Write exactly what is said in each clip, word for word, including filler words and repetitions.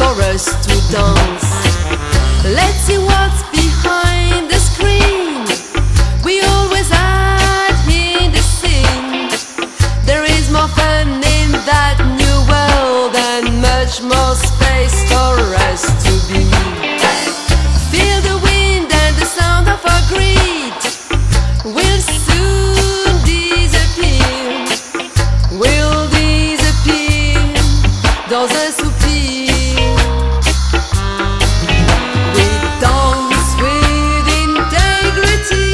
for us to dance. Let's see what's behind the screen. We always add in the scene. There is more fun in that new world and much more space for us to be. Feel the wind and the sound of our greed will soon disappear, will disappear dans un soupir. We dance with integrity,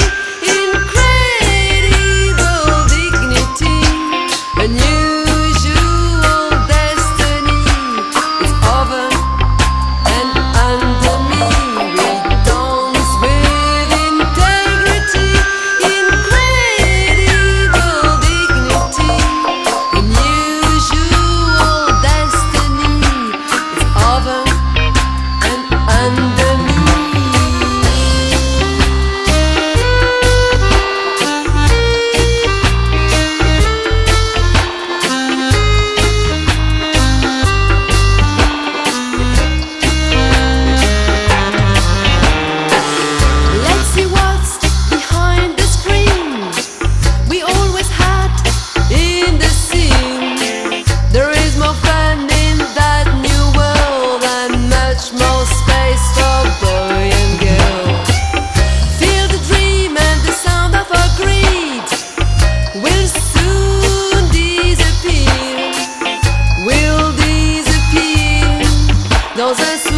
incredible dignity. Unusual destiny is over and under me. We dance with integrity, incredible dignity. Unusual destiny is over and under me. Let's see what's behind the screen. We always had in the scene. There is more fun in that new world and much more space for boy and girl. Feel the dream and the sound of our greed will soon disappear, will disappear dans un soupir.